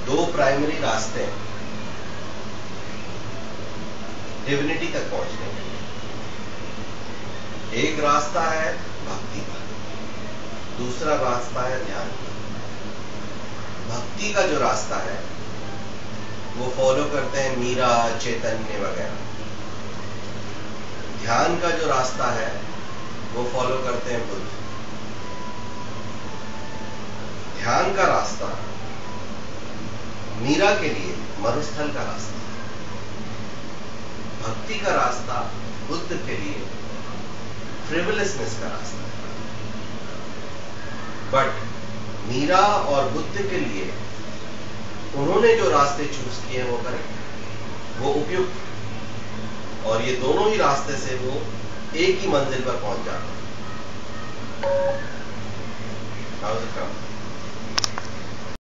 दो प्राइमरी रास्ते हैं डिविनिटी तक पहुंचने के लिए। एक रास्ता है भक्ति का, दूसरा रास्ता है ध्यान का। भक्ति का जो रास्ता है वो फॉलो करते हैं मीरा, चैतन्य वगैरह। ध्यान का जो रास्ता है वो फॉलो करते हैं बुद्ध। ध्यान का रास्ता मीरा के लिए मरुस्थल का रास्ता, भक्ति का रास्ता बुद्ध के लिए फ्रिवलसनेस का रास्ता है। बट मीरा और बुद्ध के लिए उन्होंने जो रास्ते चूज किए वो करेक्ट, वो उपयुक्त, और ये दोनों ही रास्ते से वो एक ही मंजिल पर पहुंच जाते हैं।